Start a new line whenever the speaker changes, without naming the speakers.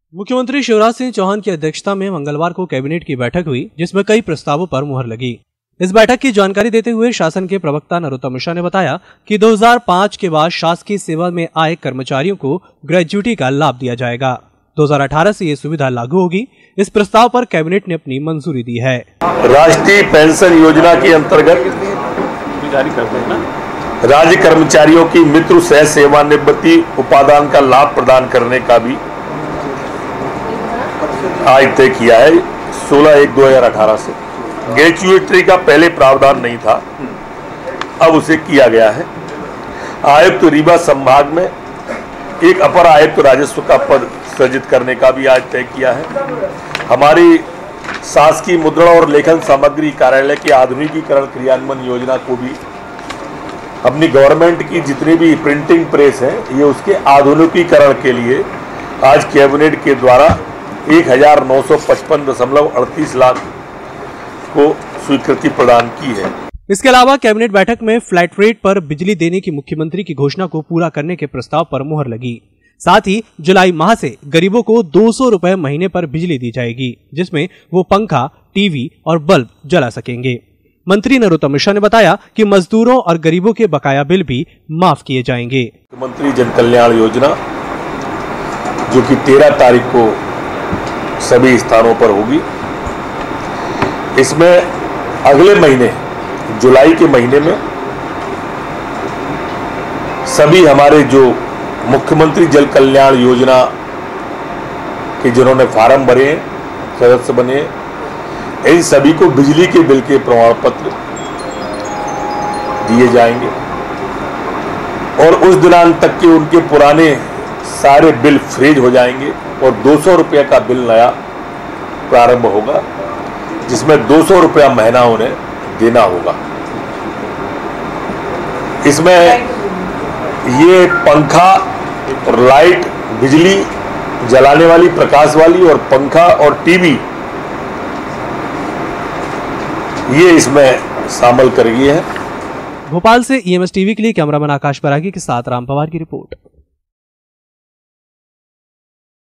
मुख्यमंत्री शिवराज सिंह चौहान की अध्यक्षता में मंगलवार को कैबिनेट की बैठक हुई, जिसमें कई प्रस्तावों पर मुहर लगी। इस बैठक की जानकारी देते हुए शासन के प्रवक्ता नरोत्तम मिश्रा ने बताया कि 2005 के बाद शासकीय सेवा में आए कर्मचारियों को ग्रेच्युटी का लाभ दिया जाएगा। 2018 से ये सुविधा लागू होगी। इस प्रस्ताव पर कैबिनेट ने अपनी मंजूरी दी है।
राष्ट्रीय पेंशन योजना के अंतर्गत राज्य कर्मचारियों की मित्र सह सेवानिवृत्ति उपादान का लाभ प्रदान करने का भी आज तय किया है 16/1/2018 से। ग्रेच्युटी का पहले प्रावधान नहीं था, अब उसे किया गया है। आयुक्त रीवा संभाग में एक अपर आयुक्त राजस्व का पद सृजित करने का भी आज तय किया है। हमारी शासकीय मुद्रण और लेखन सामग्री कार्यालय के आधुनिकीकरण क्रियान्वयन योजना को भी अपनी गवर्नमेंट की जितनी भी प्रिंटिंग प्रेस है, ये उसके आधुनिकीकरण के लिए आज कैबिनेट के द्वारा 1955.38 लाख को स्वीकृति प्रदान की है।
इसके अलावा कैबिनेट बैठक में फ्लैट रेट पर बिजली देने की मुख्यमंत्री की घोषणा को पूरा करने के प्रस्ताव पर मुहर लगी। साथ ही जुलाई माह से गरीबों को 200 रुपए महीने पर बिजली दी जाएगी, जिसमें वो पंखा, टीवी और बल्ब जला सकेंगे। मंत्री नरोत्तम मिश्रा ने बताया कि मजदूरों और गरीबों के बकाया बिल भी माफ किए जाएंगे।
मुख्यमंत्री जन कल्याण योजना जो कि 13 तारीख को सभी स्थानों पर होगी, इसमें अगले महीने जुलाई के महीने में सभी हमारे जो मुख्यमंत्री जल कल्याण योजना के जिन्होंने फार्म भरे हैं, सदस्य बने हैं, इन सभी को बिजली के बिल के प्रमाण पत्र दिए जाएंगे और उस दिनांक तक के उनके पुराने सारे बिल फ्रीज हो जाएंगे और 200 रुपये का बिल नया प्रारंभ होगा, जिसमें 200 रुपया महीना उन्हें देना होगा। इसमें ये पंखा और लाइट, बिजली जलाने वाली, प्रकाश वाली और पंखा और टीवी ये इसमें शामिल कर गए हैं।
भोपाल से EMS टीवी के लिए कैमरामैन आकाश बरागी के साथ राम पवार की रिपोर्ट।